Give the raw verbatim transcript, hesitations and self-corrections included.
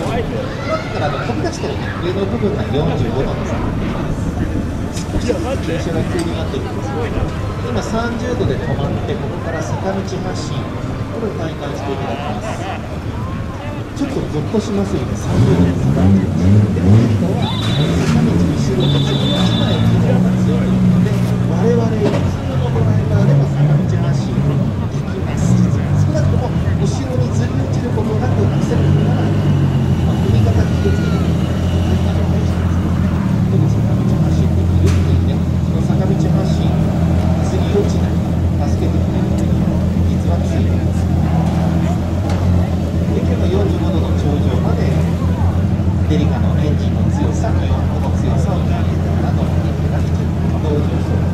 ラックからあの飛び出してる、ね、上の部分がよんじゅうごどです。少しずつ傾斜が急になってるんですけど、今さんじゅうどで止まって、ここから坂道発進、これを体感していただきます。ちょっとゾッとしますよね、さんじゅうどで坂道発進。でも今は坂道後ろに次のいちまい機能が強いので、我々普通のドライバーでも坂道発進できます。少なくとも後ろにずり落ちることなくアクセル踏まない、まあ、踏み方気をつけてください。体幹の大事です。坂道発進できるっていうね、その坂道発進、ずり落ちない、助けてくれるというのが実はついています。で、今日のよんじゅうごどの頂上まで、デリカのエンジンの強さ、気温の強さを見上げながら登っていくのが一番同乗装置。